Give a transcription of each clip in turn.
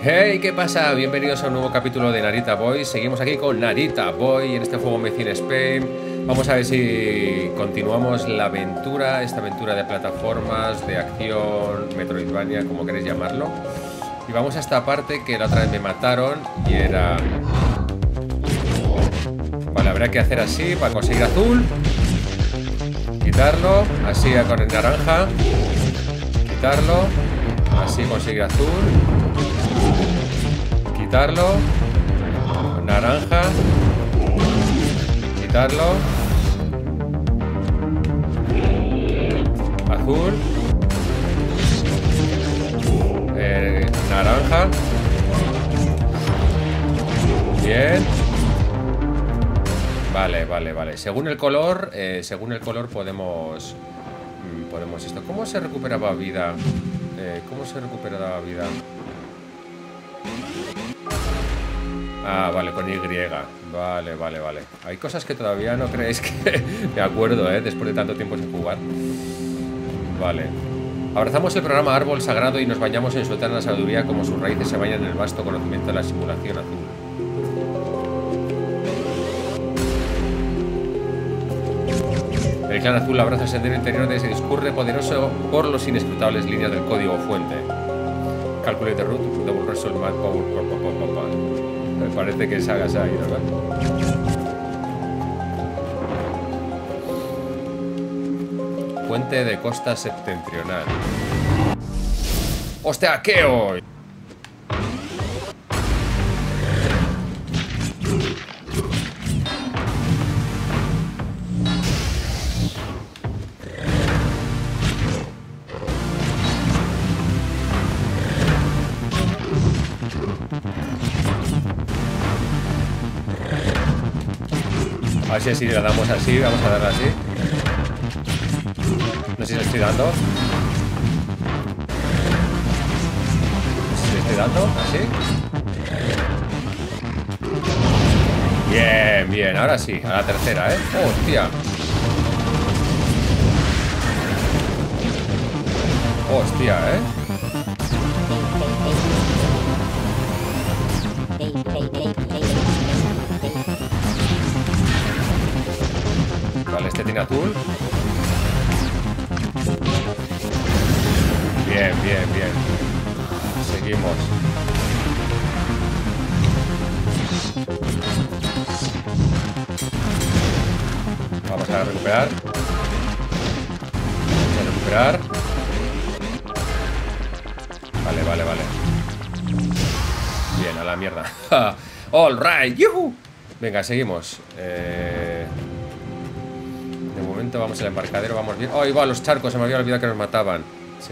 Hey, ¿qué pasa? Bienvenidos a un nuevo capítulo de Narita Boy. Seguimos aquí con Narita Boy en este juego Made in Spain. Vamos a ver si continuamos la aventura, esta aventura de plataformas, de acción, Metroidvania, como queréis llamarlo. Y vamos a esta parte que la otra vez me mataron y era... Vale, habrá que hacer así para conseguir azul. Quitarlo, así con el naranja. Quitarlo, así conseguir azul. Quitarlo, naranja, quitarlo, azul, naranja, bien, vale. Según el color podemos esto. ¿Cómo se recuperaba vida? ¿Cómo se recuperaba vida? Ah, vale, con Y. Vale. Hay cosas que todavía no creéis que me acuerdo, después de tanto tiempo sin jugar. Vale. Abrazamos el programa Árbol Sagrado y nos bañamos en su eterna sabiduría como sus raíces se bañan en el vasto conocimiento de la simulación azul. El clan azul abraza el sendero interior de ese discurre poderoso por los inescrutables líneas del código fuente. Calculate route, double result map power. Me parece que se ha ido, ¿verdad? Puente de costa septentrional. ¡Hostia, qué hoy! A ver si le damos así, vamos a darle así. No sé si le estoy dando. No sé si le estoy dando, así. Bien, ahora sí, a la tercera, ¡Hostia! ¡Hostia, Vale, este tiene azul. Bien. Seguimos. Vamos a recuperar. Vale. Bien, a la mierda. All right, yuhu. Venga, seguimos. De momento vamos al embarcadero, vamos bien. ¡Oh, ahí va los charcos! Se me había olvidado que nos mataban.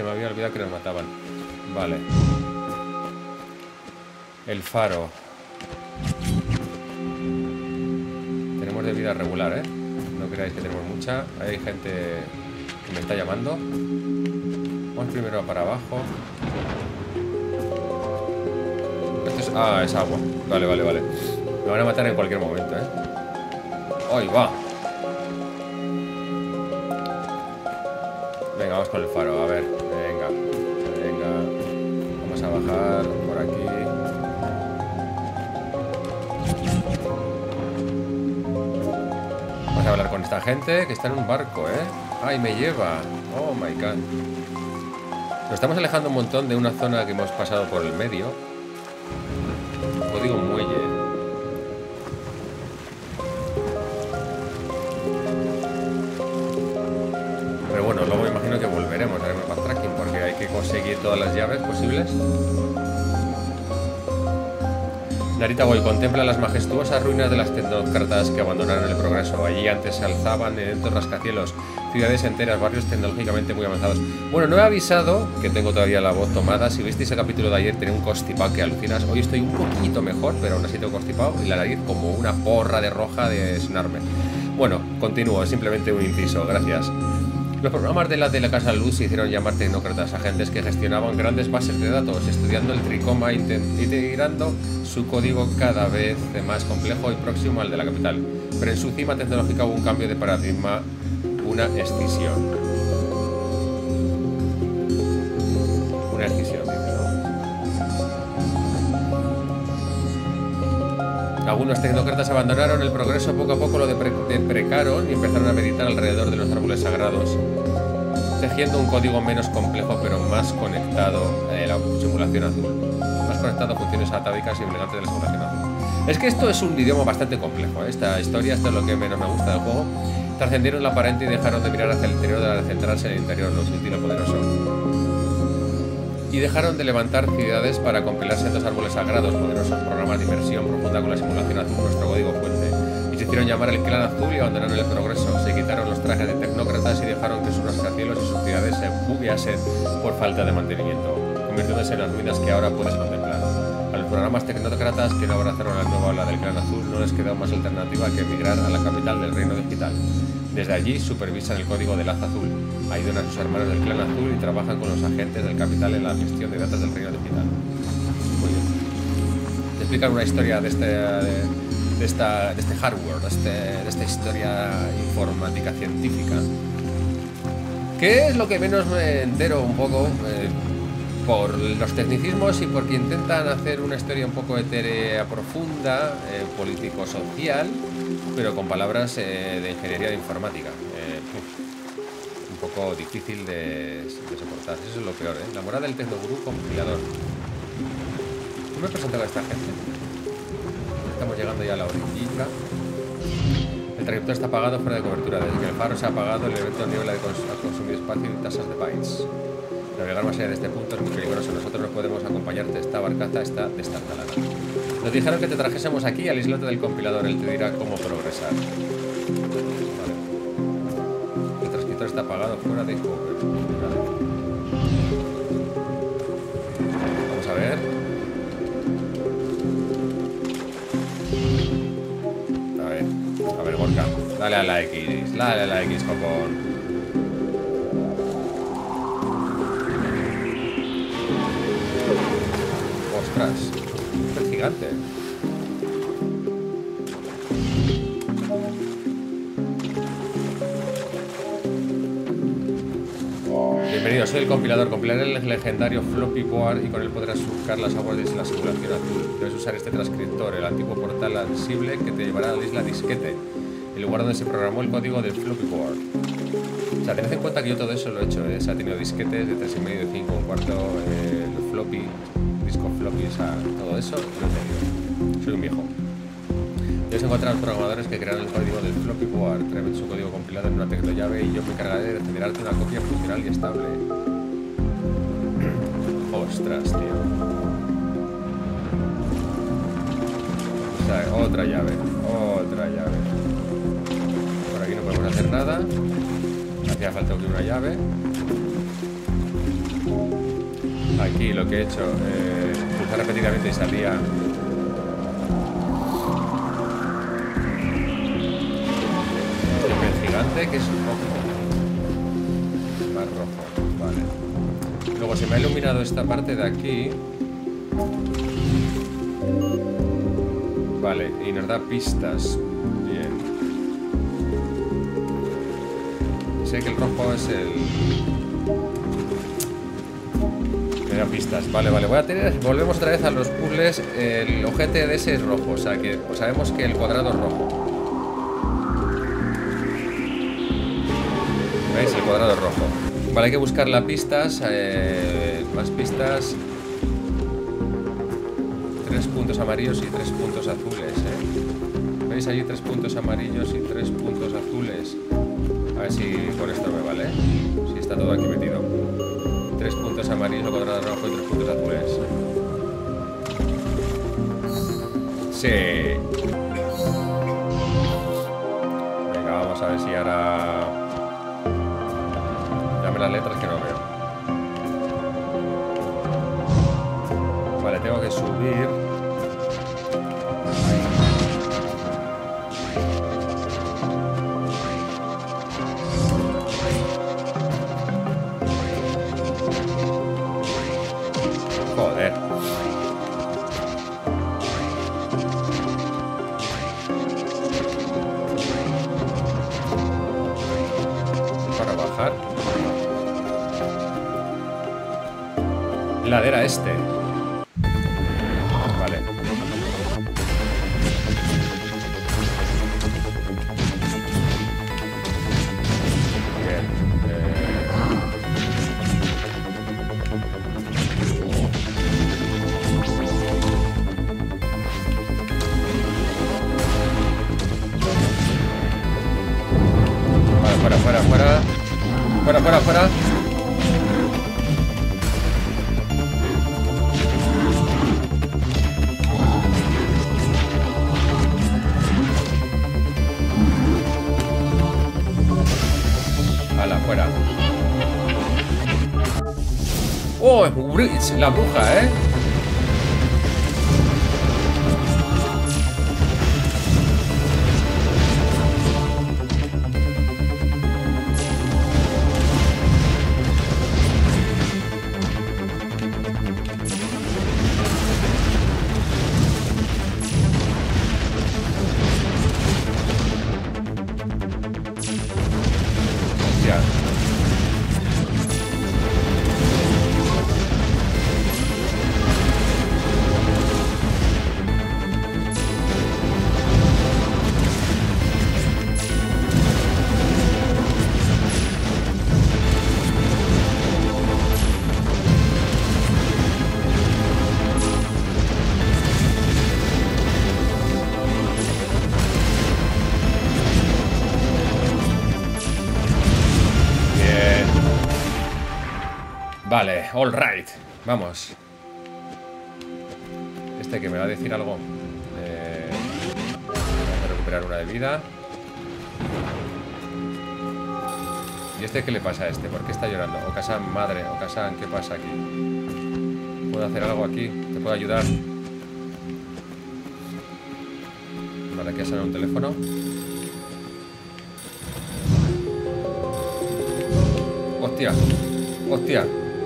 Vale. El faro. Tenemos de vida regular, No creáis que tenemos mucha. Hay gente que me está llamando. Vamos primero para abajo. Esto es agua. Vale. Me van a matar en cualquier momento, ¡Ahí va! Venga, vamos con el faro, a ver. Venga. Vamos a bajar por aquí. Vamos a hablar con esta gente que está en un barco, ¡Ay, me lleva! ¡Oh, my God! Nos estamos alejando un montón de una zona que hemos pasado por el medio. Código muelle. Pero bueno, luego me imagino que volveremos, haremos backtracking porque hay que conseguir todas las llaves posibles. Narita Boy contempla las majestuosas ruinas de las tecnócratas que abandonaron el progreso. Allí antes se alzaban eventos rascacielos, ciudades enteras, barrios tecnológicamente muy avanzados. Bueno, no he avisado, que tengo todavía la voz tomada. Si visteis el capítulo de ayer, tenía un constipado que alucinas. Hoy estoy un poquito mejor, pero aún así tengo constipado y la nariz como una porra de roja de sonarme. Bueno, continúo, simplemente un inciso, gracias. Los programas de la Casa Luz se hicieron llamar tecnócratas, agentes que gestionaban grandes bases de datos, estudiando el tricoma, integrando su código cada vez más complejo y próximo al de la capital. Pero en su cima tecnológica hubo un cambio de paradigma, una escisión. Una escisión, dice, ¿no? Algunos tecnócratas abandonaron el progreso poco a poco, lo deprecaron y empezaron a meditar alrededor de los árboles sagrados, tejiendo un código menos complejo pero más conectado a la simulación azul. Más conectado a funciones atávicas y obligantes de la simulación azul. Es que esto es un idioma bastante complejo, ¿eh? Esta historia, esto es lo que menos me gusta del juego. Trascendieron lo aparente y dejaron de mirar hacia el interior de centrarse en el interior, lo sutil y lo poderoso. Y dejaron de levantar ciudades para compilar sendos árboles sagrados, poderosos programas de inmersión profunda con la simulación azul, nuestro código fuente. Y se hicieron llamar el clan azul y abandonaron el progreso. Se quitaron los trajes de tecnócratas y dejaron que sus rascacielos y sus ciudades se bugueasen por falta de mantenimiento, convirtiéndose en las ruinas que ahora puedes contemplar. A los programas tecnócratas que no abrazaron la nueva ola del clan azul no les quedó más alternativa que emigrar a la capital del reino digital. Desde allí supervisan el código del haz azul, ayudan a sus hermanos del clan azul y trabajan con los agentes del capital en la gestión de datos del reino digital. Muy bien. Te explican una historia de este hardware, de esta historia informática científica. ¿Qué es lo que menos me entero un poco? Por los tecnicismos y porque intentan hacer una historia un poco etérea, profunda, político-social, pero con palabras de ingeniería de informática. Un poco difícil de soportar. Eso es lo peor, ¿eh? La morada del Tecnogurú compilador. ¿Cómo me presento con esta gente? Estamos llegando ya a la orillita. El trayecto está apagado, fuera de cobertura. Desde que el faro se ha apagado, el evento niebla de consumir espacio y tasas de bytes. Navegar más allá de este punto es muy peligroso. Nosotros no podemos acompañarte. Esta barcaza está destartalada. Nos dijeron que te trajésemos aquí al islote del compilador. Él te dirá cómo progresar. Vale. El transcriptor está apagado, fuera de cover. Vale. Vamos a ver. A ver, Gorka. Dale a la X. Dale a la X, copón. Es gigante. Bienvenido, soy el compilador. Compilaré el legendario floppy board y con él podrás surcar las aguas de la simulación azul. Debes usar este transcriptor, el antiguo portal ansible que te llevará a la isla Disquete, el lugar donde se programó el código del floppy board. O sea, tened en cuenta que yo todo eso lo he hecho, ¿eh? Se ha tenido disquetes de 3,5, de 5, un cuarto, el floppy, disco floppy, o sea, todo eso lo he tenido. Soy un viejo. Debes encontrar a los programadores que crearon el código del floppy board. Traen su código compilado en una tecnollave y yo me encargaré de generarte una copia funcional y estable. Ostras, tío. O sea, otra llave. Otra llave. Por aquí no podemos hacer nada. Hacía falta que una llave. Aquí lo que he hecho, pulsar repetidamente y salía. El gigante que es rojo. Más rojo, vale. Luego se me ha iluminado esta parte de aquí. Vale, y nos da pistas. Bien. Sé que el rojo es el... Me da pistas. Vale, vale. Voy a tener... Volvemos otra vez a los puzzles. El ojete de ese es rojo. O sea que sabemos que el cuadrado es rojo. ¿Veis? El cuadrado es rojo. Vale, hay que buscar las pistas. Más pistas. 3 puntos amarillos y 3 puntos azules, ¿Veis allí 3 puntos amarillos y 3 puntos azules? A ver si con esto me vale. Si está todo aquí metido. 3 puntos amarillos, cuadrado rojo y 3 puntos azules. Sí. Venga, vamos a ver si ahora... Dame las letras que no veo. Vale, tengo que subir. Joder. Para bajar. Ladera este. Vale. Fuera, fuera, fuera. Hala, fuera. ¡Oh! La bruja, ¿eh? Vale, all right. Vamos. Este que me va a decir algo. Voy a recuperar una de vida. ¿Y este qué le pasa a este? ¿Por qué está llorando? Okasan, madre. Okasan, ¿qué pasa aquí? ¿Puedo hacer algo aquí? ¿Te puedo ayudar? Vale, aquí ha sonado un teléfono. ¡Hostia! ¡Hostia!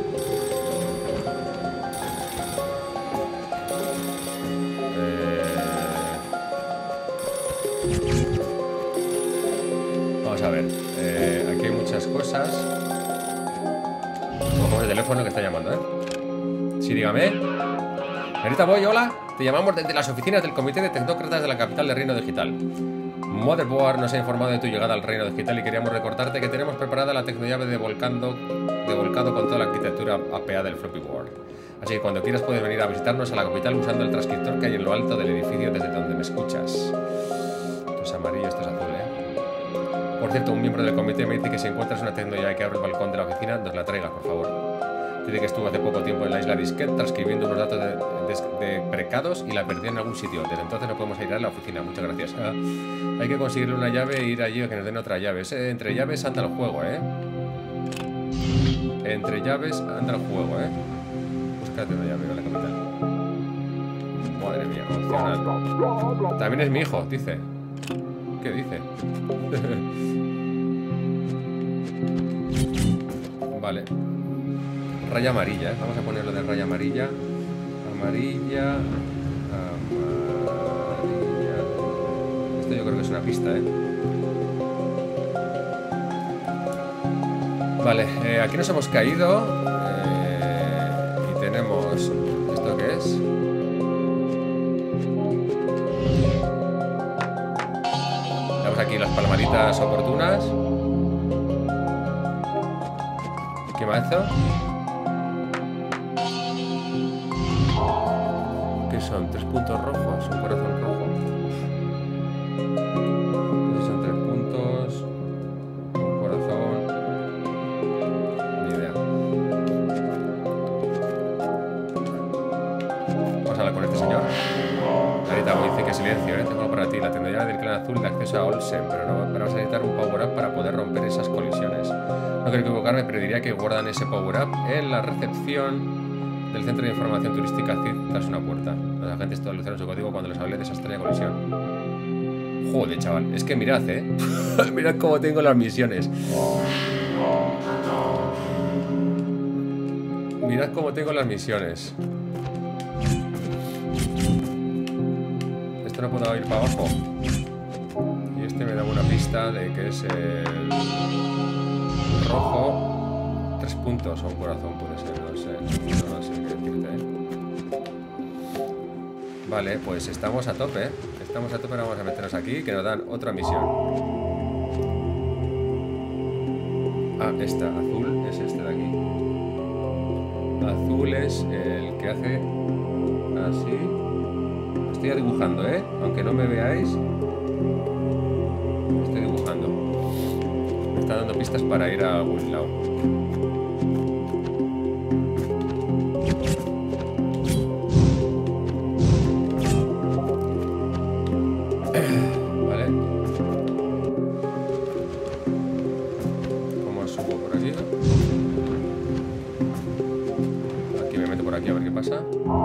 Vamos a ver. Aquí hay muchas cosas. Cogemos el teléfono que está llamando, ¿eh? Sí, dígame. Señorita Boy, hola. Te llamamos desde las oficinas del Comité de Tecnócratas de la capital del Reino Digital. Motherboard nos ha informado de tu llegada al Reino Digital y queríamos recordarte que tenemos preparada la tecnollave de volcado con toda la arquitectura APA del floppy board. Así que cuando quieras puedes venir a visitarnos a la capital usando el transcriptor que hay en lo alto del edificio desde donde me escuchas. Esto es amarillo, esto es azul, ¿eh? Por cierto, un miembro del comité me dice que si encuentras una tecnollave que abre el balcón de la oficina, nos la traigas, por favor. Dice que estuvo hace poco tiempo en la isla Disquet transcribiendo unos datos de precados y la perdió en algún sitio. Desde entonces no podemos ir a la oficina. Muchas gracias. Hay que conseguirle una llave e ir allí a que nos den otra llave. Entre llaves anda el juego, ¿eh? Entre llaves anda el juego, ¿eh? Búscate una llave a la capital. Madre mía, opcional. También es mi hijo, dice. ¿Qué dice? Vale. Raya amarilla, ¿eh? Vamos a ponerlo de raya amarilla. Amarilla. Amarilla. Esto yo creo que es una pista, ¿eh? Vale, aquí nos hemos caído. Y tenemos... ¿Esto qué es? Damos aquí las palmaditas oportunas. ¿Qué mazo? ¿Qué son? 3 puntos rojos, un corazón rojo. Son 3 puntos, un corazón. Ni idea. Vamos a hablar con este señor. Ahorita me dice que silencio, ¿eh? Tengo para ti la tecnología del clan azul de acceso a Olsen, pero vas a necesitar un power up para poder romper esas colisiones. No quiero equivocarme, pero diría que guardan ese power up en la recepción del Centro de Información Turística CID tras una puerta. Los agentes todos lucieron su código cuando les hablé de esa extraña colisión. Joder, chaval. Es que mirad, mirad cómo tengo las misiones. Mirad cómo tengo las misiones. Esto no puedo ir para abajo. Y este me da una pista de que es el rojo. 3 puntos o un corazón puede ser, no sé. No sé qué decirte, ¿eh? Vale, pues estamos a tope, ¿eh? Estamos a tope, vamos a meternos aquí, que nos dan otra misión. Ah, esta, azul, es este de aquí. Azul es el que hace así. Estoy dibujando, ¿eh? Aunque no me veáis, estoy dibujando. Me está están dando pistas para ir a algún lado. Vale. ¿Cómo subo por aquí? Aquí me meto por aquí a ver qué pasa.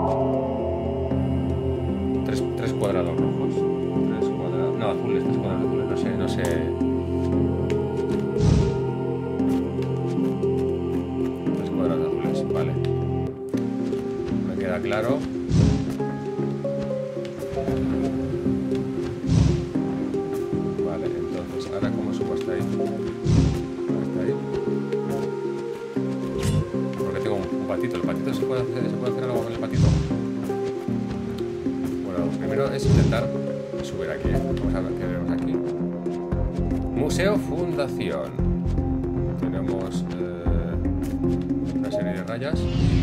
Tres cuadrados rojos. Tres cuadrados. No, azules, tres cuadrados azules. No sé. Tres cuadrados azules, vale. Me queda claro. Vale, entonces, ahora cómo subo hasta ahí. Hasta ahí. Porque tengo un patito. ¿El patito se puede hacer algo con el patito? Primero es intentar subir aquí. Vamos a ver qué vemos aquí. Museo Fundación. Tenemos una serie de rayas.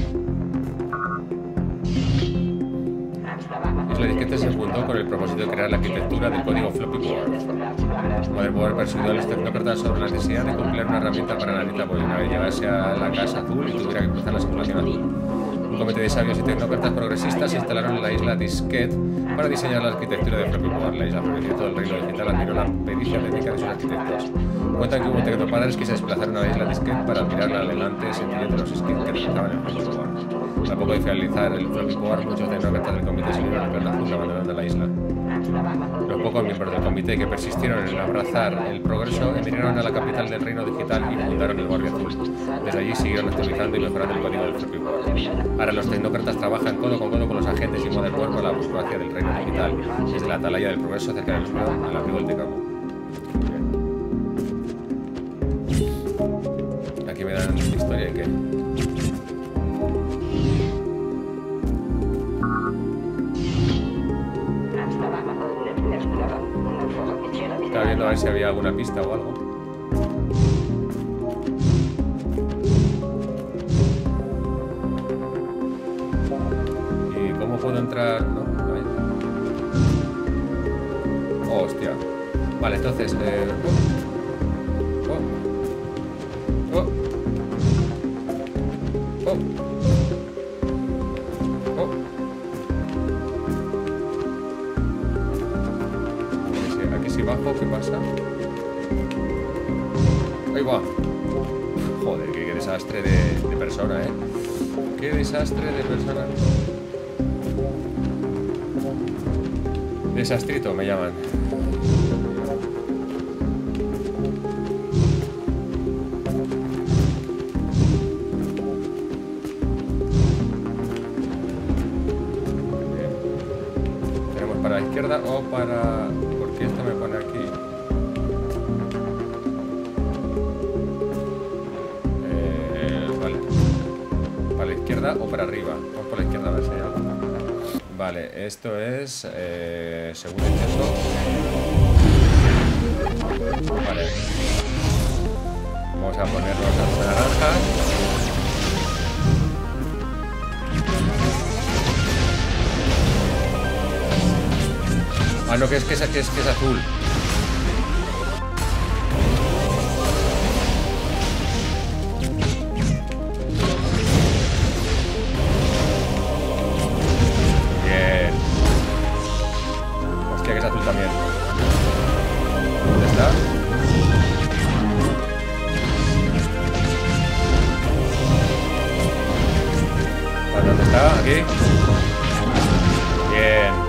Isla Disquete se fundó con el propósito de crear la arquitectura del código Floppy Board. Motherboard persiguió a los tecnócratas sobre la necesidad de completar una herramienta para analizar una vez llegase a la Casa Azul y tuviera que cruzar la simulación azul. Un comité de sabios y tecnócratas progresistas se instalaron en la isla Disquete para diseñar la arquitectura de Floppy Board. La isla floreció todo el reino digital admiró la pericia técnica de sus arquitectos. Cuentan que hubo tecnopadres que se desplazaron a la isla Disquete para admirar la elegante sencillez de los skins que realizaban el Floppy Board. A poco de finalizar el Floppy Board, muchos tecnócratas del comité se unieron al plan azul abandonando la isla. Los pocos miembros del comité que persistieron en abrazar el progreso emigraron a la capital del reino digital y fundaron el Guardia Azul. Desde allí siguieron actualizando y mejorando el código del Floppy Board. Ahora los tecnócratas trabajan codo con codo con los agentes y Motherboard por la burocracia del reino digital, desde la atalaya del progreso cerca del suelo al abrigo del Decamo. Aquí me dan historia y qué. Estaba viendo a ver si había alguna pista o algo. ¿Y cómo puedo entrar? No, ahí. Oh, hostia. Vale, entonces... Bajo, ¿qué pasa? Ahí va. Joder, qué desastre de persona, ¿eh? Qué desastre de persona. Desastrito me llaman. Bien. Tenemos para la izquierda o para... ¿Qué esto me pone aquí? Vale. ¿Para la izquierda o para arriba? Vamos por la izquierda a ver si hay algo. Vale, esto es... segundo intento. Vale. Vamos a ponernos las naranjas. Ah, no, que es azul. Bien. Hostia, que es azul también. ¿Dónde está? ¿Dónde está? Aquí. Bien.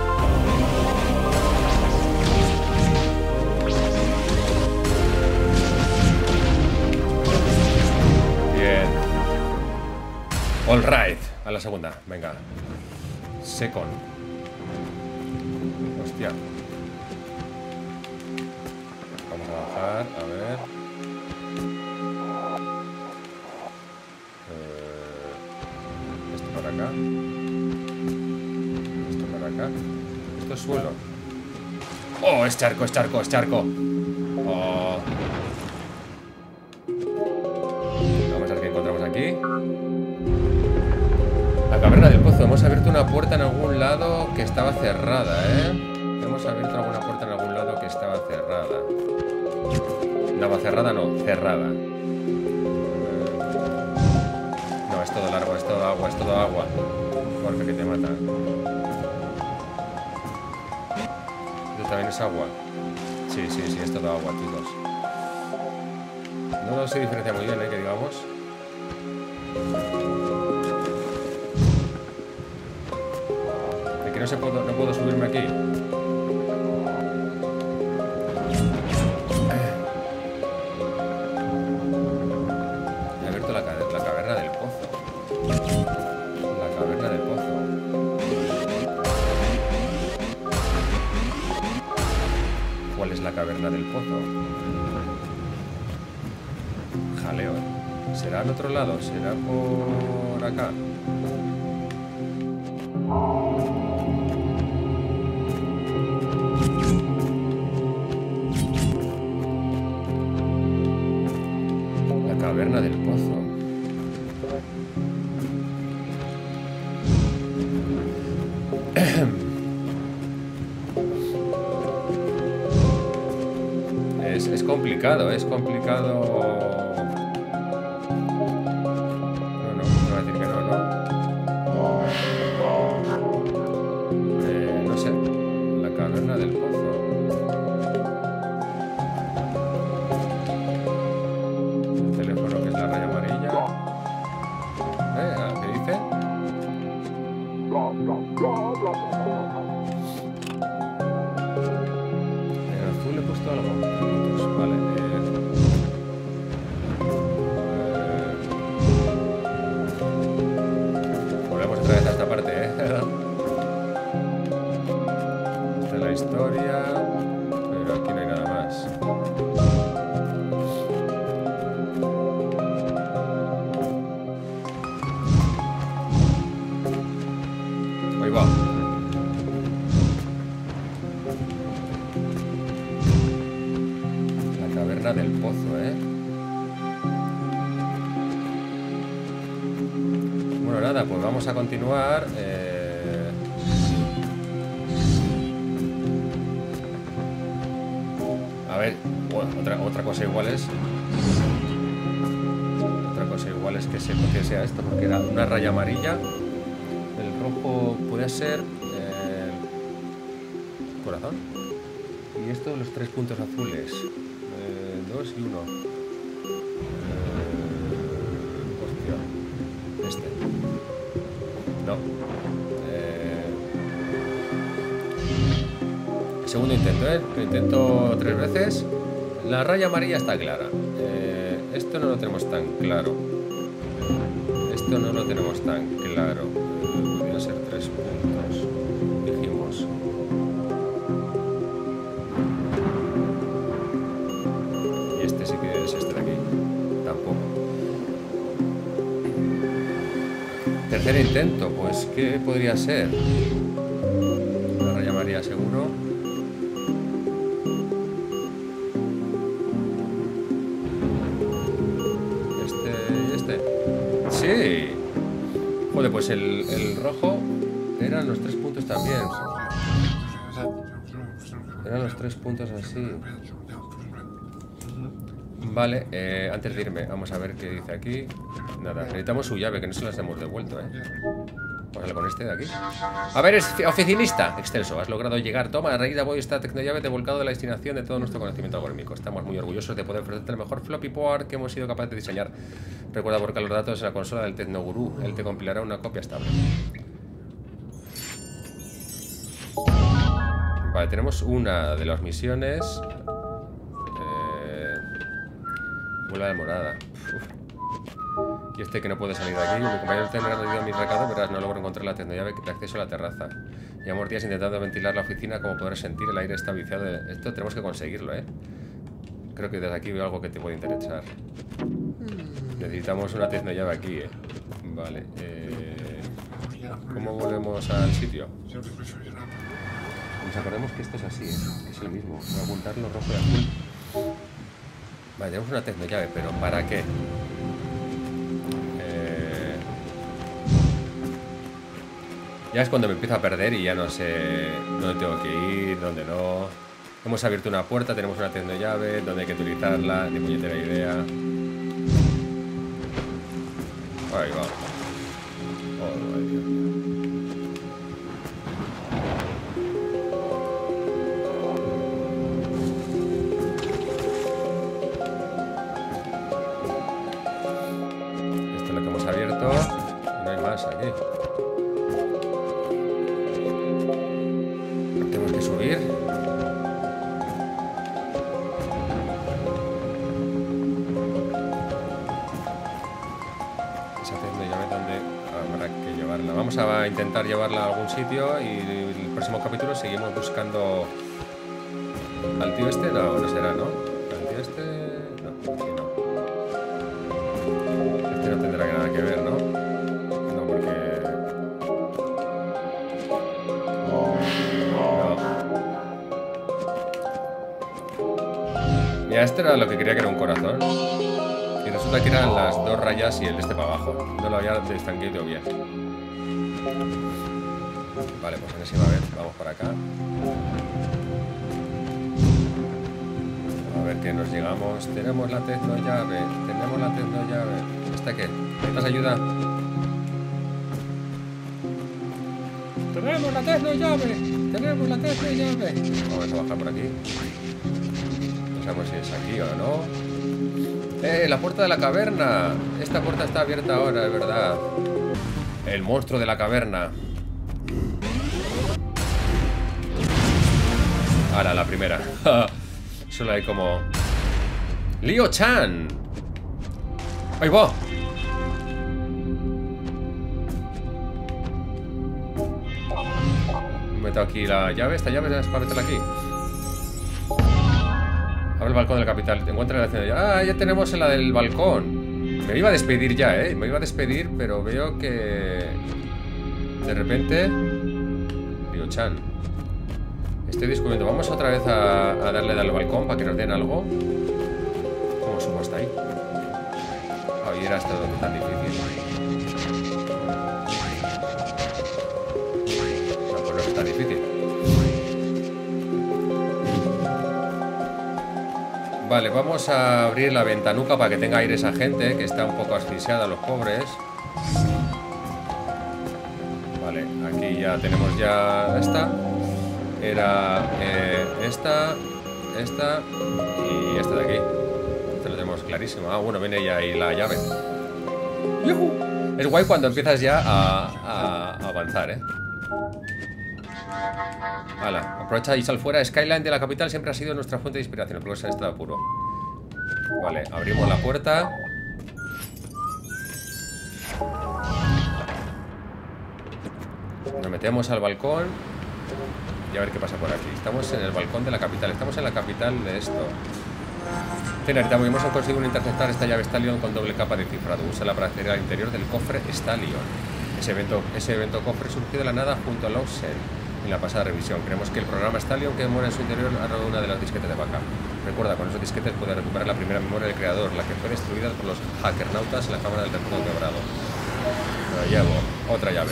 All right, a la segunda, venga. Second. Hostia. Vamos a bajar, a ver. Esto para acá. Esto para acá. Esto es suelo. Oh, es charco, es charco, es charco. Oh. Vamos a ver qué encontramos aquí. La caverna del pozo. Hemos abierto una puerta en algún lado que estaba cerrada, ¿eh? Hemos abierto alguna puerta en algún lado que estaba cerrada. Navacerrada no, cerrada. No, es todo largo, es todo agua, es todo agua. Jorge, que te mata. ¿Esto también es agua? Sí, sí, sí, es todo agua, chicos. No se diferencia muy bien, que digamos. ¿De que no puedo subirme aquí? He abierto la caverna del pozo. La caverna del pozo. ¿Cuál es la caverna del pozo? Jaleo, ¿eh? ¿Será al otro lado? ¿Será por acá? La caverna del pozo. Es complicado, es complicado. Del pozo, ¿eh? Bueno, nada, pues vamos a continuar. A ver, bueno, otra cosa igual es. Otra cosa igual es que sé por qué sea esto, porque era una raya amarilla. El rojo puede ser corazón. Y esto, los 3 puntos azules. 2 y 1. Hostia. Este. No. Segundo intento, Lo intento 3 veces. La raya amarilla está clara. Esto no lo tenemos tan claro. Esto no lo tenemos tan claro. Podría ser 3 puntos. Dijimos. Tercer intento, pues ¿qué podría ser? La raya amarilla seguro. Este. ¡Sí! Joder, pues el rojo eran los 3 puntos también. Eran los 3 puntos así. Vale, antes de irme, vamos a ver qué dice aquí. Nada, necesitamos su llave, que no se las hemos devuelto, Vamos a con este de aquí. A ver, es oficinista. Excelso, has logrado llegar. Toma, a raíz de hoy esta tecnollave te he volcado de la destinación de todo nuestro conocimiento algorítmico. Estamos muy orgullosos de poder ofrecerte el mejor floppy board que hemos sido capaces de diseñar. Recuerda borcar los datos en la consola del Tecnogurú. Él te compilará una copia estable. Vale, tenemos una de las misiones. Vuelve a la morada. Y este que no puede salir de aquí. Mi compañero tendrá rendido mi recado, verás, no logro encontrar la tecnollave de acceso a la terraza. Llevamos días intentando ventilar la oficina, como podrás sentir, el aire está viciado. Esto tenemos que conseguirlo, Creo que desde aquí veo algo que te puede interesar. Necesitamos una tecnollave aquí, Vale, ¿cómo volvemos al sitio? Nos acordemos que esto es así, que es el mismo. Voy a apuntarlo rojo y azul. Vale, tenemos una tecnollave, pero ¿para qué? Ya es cuando me empiezo a perder y ya no sé dónde tengo que ir, dónde no. Hemos abierto una puerta, tenemos una tecnollave, donde hay que utilizarla, ni puñetera idea. Ahí va. Oh, ay, Dios mío. Esto es lo que hemos abierto. Y no hay más aquí. Tenemos que subir. Vamos a intentar llevarla a algún sitio y el próximo capítulo seguimos buscando al tío este. No, no será, ¿no? Al tío este... No, aquí no. Este no tendrá nada que ver, ¿no? No, porque... No. Mira, este era lo que quería, que era un corazón. Y resulta que eran las dos rayas y el este para abajo. No lo había distinguido bien. Vale, pues en ese va a ver. Vamos para acá. A ver que nos llegamos. Tenemos la tecnollave. Tenemos la tecnollave. ¿Esta qué? ¿Necesitas ayuda? ¡Tenemos la tecnollave! ¡Tenemos la tecnollave! Vamos a bajar por aquí. No sabemos si es aquí o no. La puerta de la caverna. Esta puerta está abierta ahora, es verdad. El monstruo de la caverna. Ahora, la primera. Solo hay como... ¡Leo Chan! ¡Ahí va! Meto aquí la llave. Esta llave es para meterla aquí. Abre el balcón del capital. Te encuentra la acción. Ah, ya tenemos la del balcón. Me iba a despedir ya, ¿eh? Me iba a despedir, pero veo que... De repente... Leo Chan. Estoy descubriendo. Vamos otra vez a darle al balcón para que nos den algo. ¿Cómo subo hasta ahí? Ay, era hasta donde tan difícil. No, pues no es tan difícil. Vale, vamos a abrir la ventanuca para que tenga aire esa gente, que está un poco asfixiada, los pobres. Vale, aquí ya tenemos ya esta. Era esta y esta de aquí. Esto lo tenemos clarísimo. Ah, bueno, viene ya ahí la llave. ¡Yuhu! Es guay cuando empiezas ya a avanzar, ¿eh? Hala, aprovecha y sal fuera. Skyline de la capital siempre ha sido nuestra fuente de inspiración. Creo que se ha estado puro. Vale, abrimos la puerta. Nos metemos al balcón. Y a ver qué pasa por aquí. Estamos en el balcón de la capital. Estamos en la capital de esto. Tenarita, hemos conseguido interceptar esta llave Stallion con doble capa de cifrado. Úsala para acceder al interior del cofre Stallion. Ese evento cofre surgió de la nada junto a Lawson en la pasada revisión. Creemos que el programa Stallion que mora en su interior ha robado una de las disquetes de backup. Recuerda, con esos disquetes puede recuperar la primera memoria del creador, la que fue destruida por los hackernautas en la cámara del recuerdo quebrado. Lo llevo. Otra llave.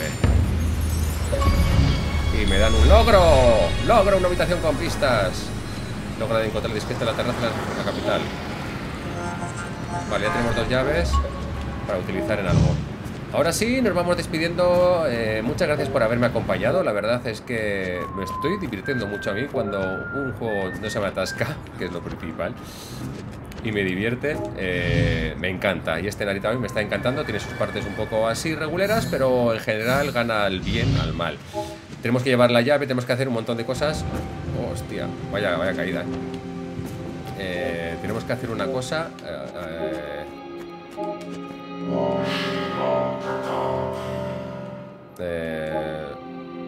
Y me dan un logro. ¡Logro! Una habitación con pistas. Logra encontrar el disquete de la terraza de la capital. Vale, ya tenemos dos llaves para utilizar en algo. Ahora sí, nos vamos despidiendo. Muchas gracias por haberme acompañado. La verdad es que me estoy divirtiendo mucho a mí cuando un juego no se me atasca, que es lo principal, y me divierte. Me encanta. Y este Narita hoy me está encantando. Tiene sus partes un poco así reguleras, pero en general gana al bien al mal. Tenemos que llevar la llave, tenemos que hacer un montón de cosas. Hostia, vaya caída. Tenemos que hacer una cosa.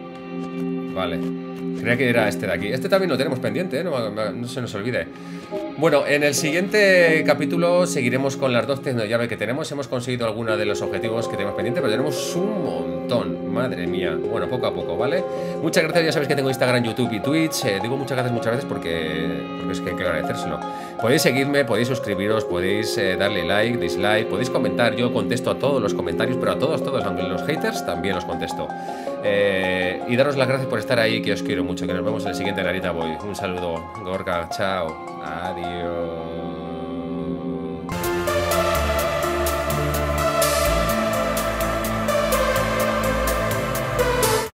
Vale. Creía que era este de aquí. Este también lo tenemos pendiente, ¿eh? No se nos olvide. Bueno, en el siguiente capítulo seguiremos con las 2 tecnollave que tenemos. Hemos conseguido algunos de los objetivos que tenemos pendientes, pero tenemos un montón. Madre mía. Bueno, poco a poco, ¿vale? Muchas gracias. Ya sabéis que tengo Instagram, YouTube y Twitch. Digo muchas gracias muchas veces porque es que hay que agradecérselo. Podéis seguirme, podéis suscribiros, podéis darle like, dislike, podéis comentar. Yo contesto a todos los comentarios, pero a todos, aunque los haters también los contesto. Y daros las gracias por estar ahí, que os quiero mucho. Que nos vemos en el siguiente Narita Boy. Un saludo, Gorka, chao. Adiós.